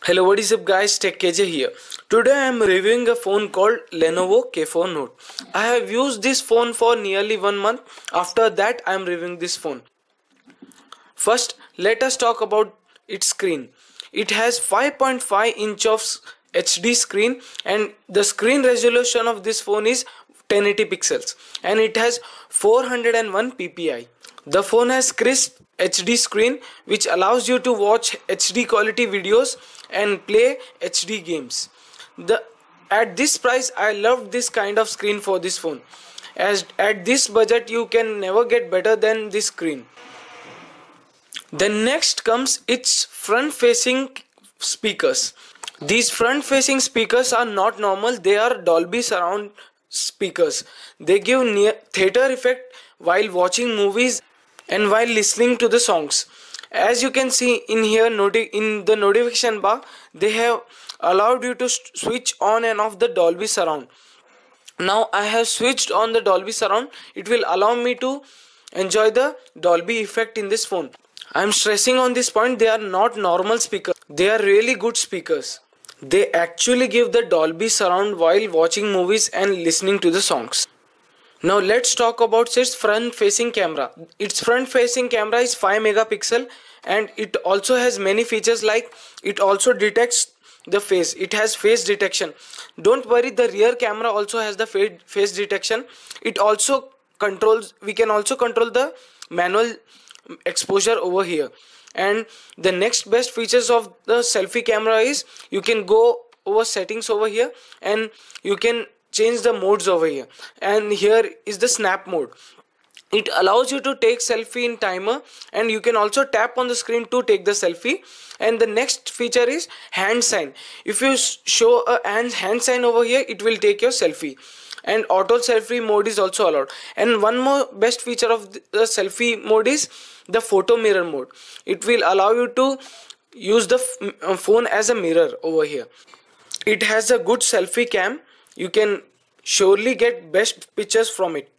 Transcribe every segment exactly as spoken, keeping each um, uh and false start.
Hello, what is up guys, Tech K J here. Today I am reviewing a phone called Lenovo K four Note. I have used this phone for nearly one month. After that I am reviewing this phone. First, let us talk about its screen. It has five point five inch of H D screen and the screen resolution of this phone is ten eighty pixels and it has four hundred one P P I. The phone has crisp H D screen which allows you to watch H D quality videos and play H D games. The at this price I loved this kind of screen for this phone, as at this budget you can never get better than this screen. Then next comes its front facing speakers. These front facing speakers are not normal, they are Dolby surround speakers. They give near theater effect while watching movies and while listening to the songs. As you can see in here, noti in the notification bar, they have allowed you to switch on and off the Dolby surround. Now I have switched on the Dolby surround. It will allow me to enjoy the Dolby effect in this phone. I am stressing on this point, they are not normal speakers, they are really good speakers. They actually give the Dolby surround while watching movies and listening to the songs. Now let's talk about its front facing camera. Its front facing camera is five megapixel and it also has many features like it also detects the face. It has face detection. Don't worry, the rear camera also has the face detection. It also controls, we can also control the manual exposure over here. And the next best features of the selfie camera is you can go over settings over here and you can change the modes over here, and here is the snap mode. It allows you to take selfie in timer and you can also tap on the screen to take the selfie. And the next feature is hand sign. If you show a hand, hand sign over here, it will take your selfie. And auto selfie mode is also allowed. And one more best feature of the selfie mode is the photo mirror mode. It will allow you to use the phone as a mirror over here. It has a good selfie cam. You can surely get best pictures from it.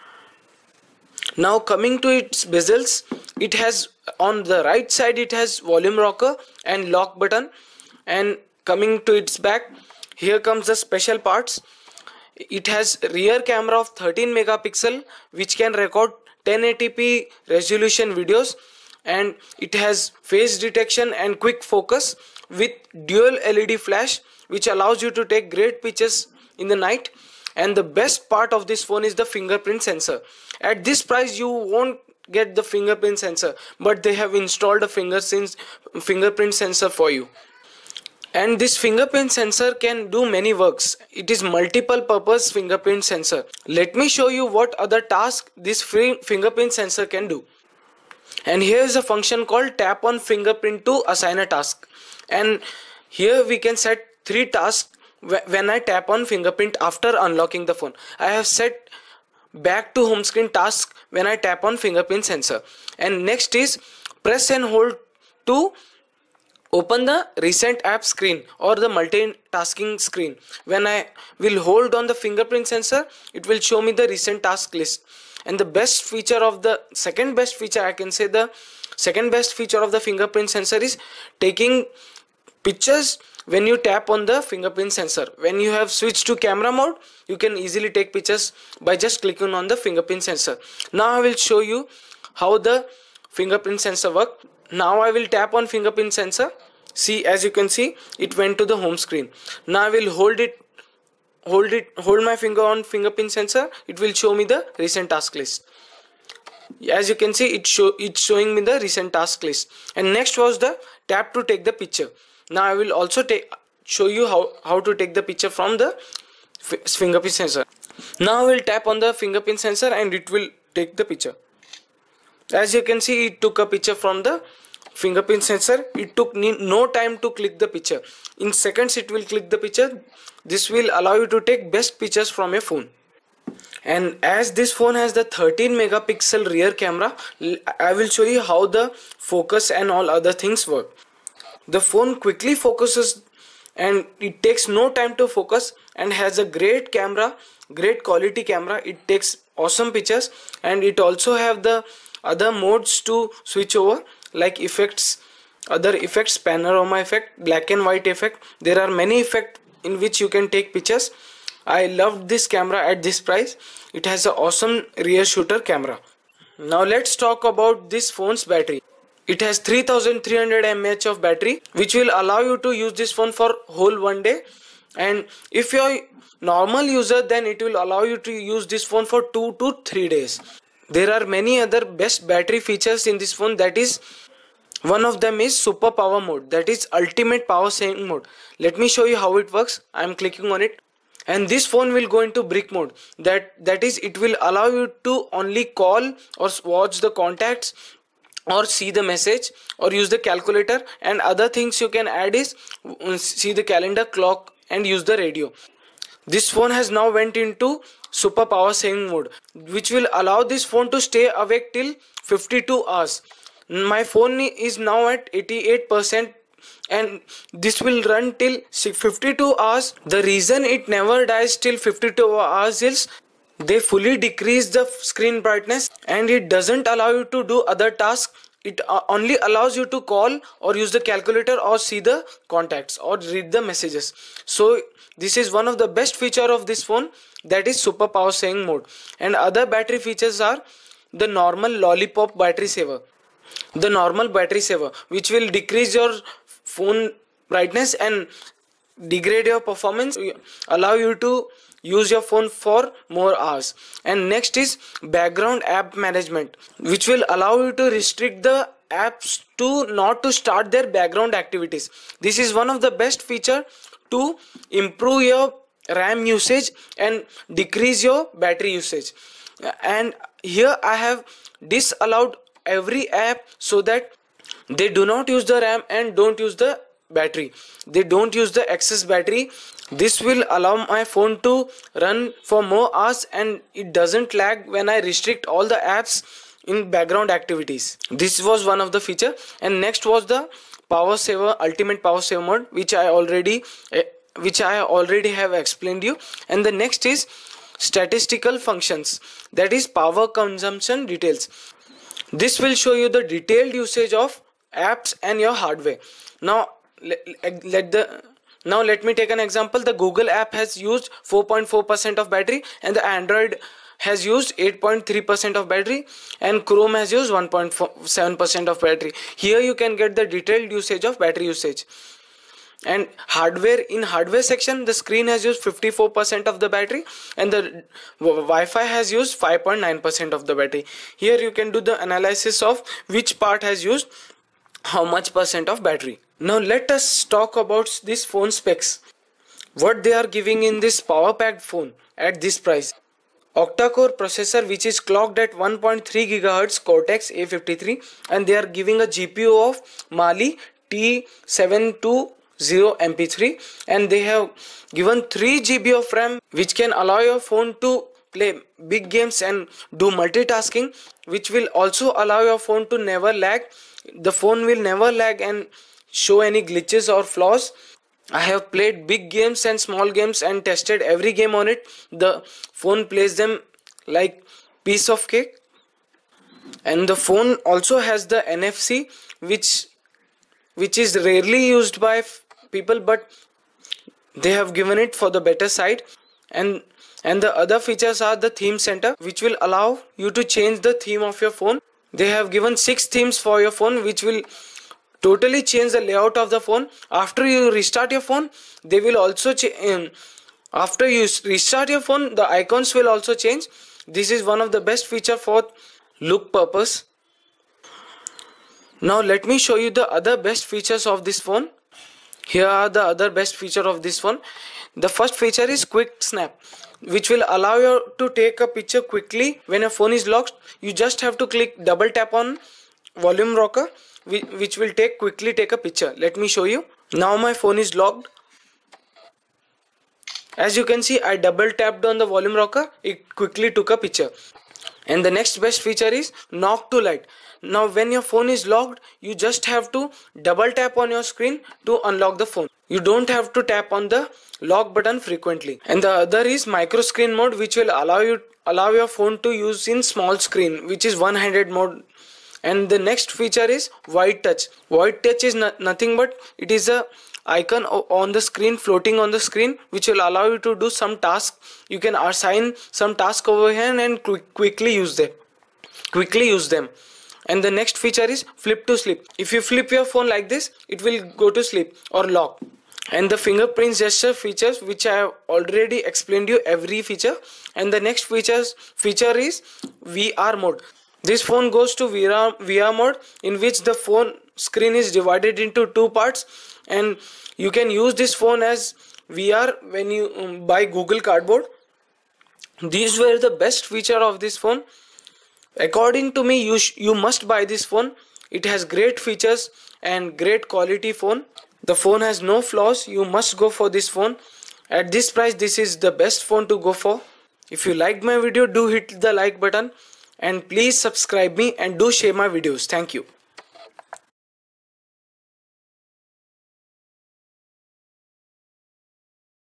Now coming to its bezels, it has on the right side it has volume rocker and lock button, and coming to its back, here comes the special parts. It has rear camera of thirteen megapixel which can record ten eighty p resolution videos, and it has face detection and quick focus with dual L E D flash which allows you to take great pictures in the night. And the best part of this phone is the fingerprint sensor. At this price you won't get the fingerprint sensor, but they have installed a finger fingerprint sensor for you. And this fingerprint sensor can do many works. It is multiple purpose fingerprint sensor. Let me show you what other task this free fingerprint sensor can do. And here is a function called tap on fingerprint to assign a task. And here we can set three tasks when I tap on fingerprint after unlocking the phone. I have set back to home screen task when I tap on fingerprint sensor. And next is press and hold to open the recent app screen or the multitasking screen. When I will hold on the fingerprint sensor, it will show me the recent task list. And the best feature of the second best feature, I can say the second best feature of the fingerprint sensor is taking pictures when you tap on the fingerprint sensor. When you have switched to camera mode, you can easily take pictures by just clicking on the fingerprint sensor. Now I will show you how the fingerprint sensor works. Now I will tap on fingerprint sensor. See, as you can see, it went to the home screen. Now I will hold it hold it hold my finger on fingerprint sensor. It will show me the recent task list. As you can see, it show it's showing me the recent task list. And next was the tap to take the picture. Now I will also take show you how how to take the picture from the fingerprint sensor. Now I will tap on the fingerprint sensor and it will take the picture. As you can see, it took a picture from the fingerprint sensor. It took no time to click the picture. In seconds it will click the picture. This will allow you to take best pictures from your phone. And as this phone has the thirteen megapixel rear camera, I will show you how the focus and all other things work. The phone quickly focuses and it takes no time to focus and has a great camera, great quality camera. It takes awesome pictures, and it also have the other modes to switch over like effects other effects, panorama effect, black and white effect. There are many effects in which you can take pictures. I loved this camera at this price. It has an awesome rear shooter camera. Now let's talk about this phone's battery. It has three thousand three hundred milliamp hours of battery, which will allow you to use this phone for whole one day. And if you're normal user, then it will allow you to use this phone for two to three days. There are many other best battery features in this phone. That is, one of them is super power mode, that is ultimate power saving mode. Let me show you how it works. I am clicking on it, and this phone will go into brick mode. That that is, it will allow you to only call or watch the contacts or see the message or use the calculator, and other things you can add is see the calendar, clock, and use the radio. This phone has now went into super power saving mode, which will allow this phone to stay awake till fifty-two hours. My phone is now at eighty-eight percent, and this will run till fifty-two hours. The reason it never dies till fifty-two hours is they fully decrease the screen brightness, and it doesn't allow you to do other tasks. It uh, only allows you to call or use the calculator or see the contacts or read the messages. So this is one of the best feature of this phone, that is super power saving mode. And other battery features are the normal lollipop battery saver. The normal battery saver, which will decrease your phone brightness and degrade your performance, allow you to use your phone for more hours. And next is background app management, which will allow you to restrict the apps to not to start their background activities. This is one of the best feature to improve your RAM usage and decrease your battery usage. And here I have disallowed every app so that they do not use the RAM and don't use the battery. They don't use the excess battery. This will allow my phone to run for more hours, and it doesn't lag when I restrict all the apps in background activities. This was one of the feature. And next was the power saver, ultimate power saver mode, which I already uh, which I already have explained you. And the next is statistical functions, that is power consumption details. This will show you the detailed usage of apps and your hardware. Now let, let the now let me take an example. The Google app has used four point four percent of battery, and the Android has used eight point three percent of battery, and Chrome has used one point seven percent of battery. Here you can get the detailed usage of battery usage. And hardware, in hardware section, the screen has used fifty-four percent of the battery, and the Wi-Fi has used five point nine percent of the battery. Here you can do the analysis of which part has used how much percent of battery. Now let us talk about this phone specs, what they are giving in this power packed phone at this price. Octa-core processor, which is clocked at one point three gigahertz Cortex A fifty-three, and they are giving a G P U of Mali T seven two zero M P three, and they have given three G B of RAM, which can allow your phone to play big games and do multitasking, which will also allow your phone to never lag. The phone will never lag and show any glitches or flaws. I have played big games and small games and tested every game on it. The phone plays them like piece of cake. And the phone also has the N F C, which which is rarely used by people, but they have given it for the better side. And and the other features are the theme center, which will allow you to change the theme of your phone. They have given six themes for your phone, which will totally change the layout of the phone. After you restart your phone, they will also change. After you restart your phone, the icons will also change. This is one of the best feature for look purpose. Now let me show you the other best features of this phone. Here are the other best feature of this phone. The first feature is quick snap, which will allow you to take a picture quickly when your phone is locked. You just have to click double tap on volume rocker, which will take quickly take a picture. Let me show you. Now my phone is locked. As you can see, I double tapped on the volume rocker, it quickly took a picture. And the next best feature is knock to light. Now when your phone is locked, you just have to double tap on your screen to unlock the phone. You don't have to tap on the lock button frequently. And the other is micro screen mode, which will allow you allow your phone to use in small screen, which is one-handed mode. And the next feature is White Touch. White Touch is no nothing but it is a icon on the screen, floating on the screen, which will allow you to do some task. You can assign some task over here and quick, quickly use them quickly use them. And the next feature is Flip to Sleep. If you flip your phone like this, it will go to sleep or lock. And the fingerprint gesture features, which I have already explained you every feature. And the next features feature is V R mode. This phone goes to V R, V R mode, in which the phone screen is divided into two parts, and you can use this phone as V R when you um, buy Google Cardboard. These were the best feature of this phone. According to me, you you must buy this phone. It has great features and great quality phone. The phone has no flaws. You must go for this phone. At this price, this is the best phone to go for. If you liked my video, do hit the like button and please subscribe me and do share my videos. Thank you.